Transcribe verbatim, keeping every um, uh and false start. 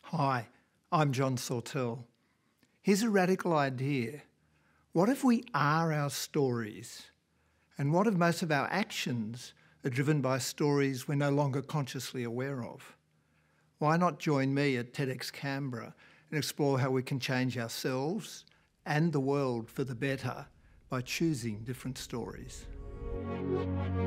Hi, I'm John Sautelle. Here's a radical idea. What if we are our stories? And what if most of our actions are driven by stories we're no longer consciously aware of? Why not join me at TEDxCanberra and explore how we can change ourselves and the world for the better by choosing different stories?